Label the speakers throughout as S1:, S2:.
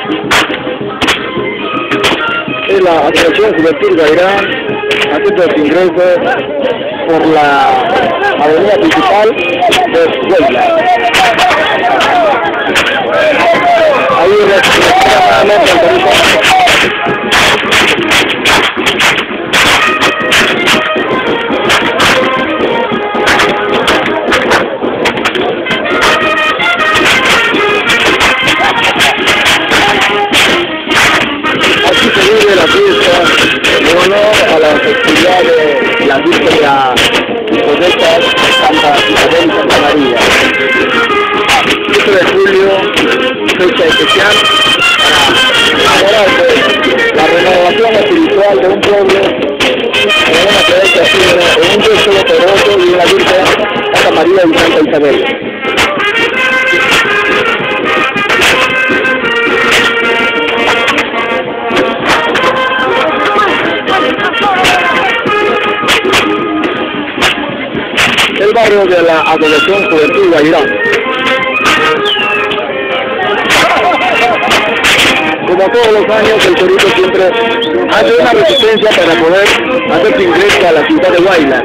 S1: Es la Asociación Juventud Guairán, haciendo su ingreso por la avenida principal de Huaylas. Ahí retira nuevamente el territorio. Aquí se vive la fiesta en honor a la festividad de la víspera Hipodeta Santa Isabel y Santa María. 7 de julio, fecha especial para mejorar la renovación espiritual de un pueblo en una creencia firme, en un Dios todopoderoso y en la Virgen Santa María y Santa Isabel. El barrio de la Asociación Juventud Guairán. Como todos los años, el Torito siempre hace una resistencia para poder hacer su ingreso a la ciudad de Huaylas.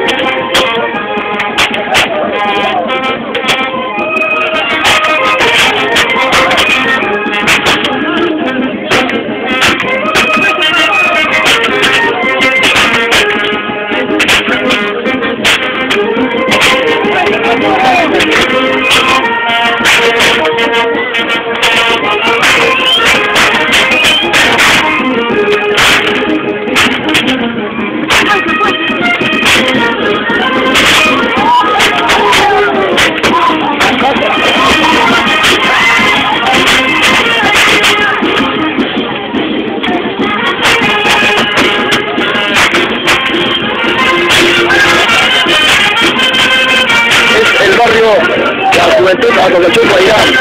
S1: Barrio la Juventud Asociación Guairán,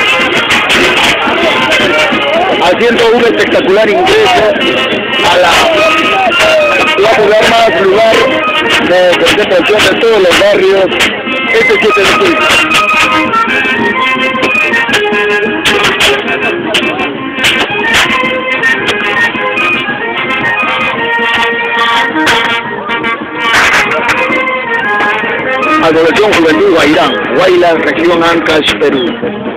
S1: haciendo un espectacular ingreso a la popular más lugar de concentración de todos los barrios este 7 de julio. Asociación Juventud Guairán, Huaylas, región Ancash, Perú.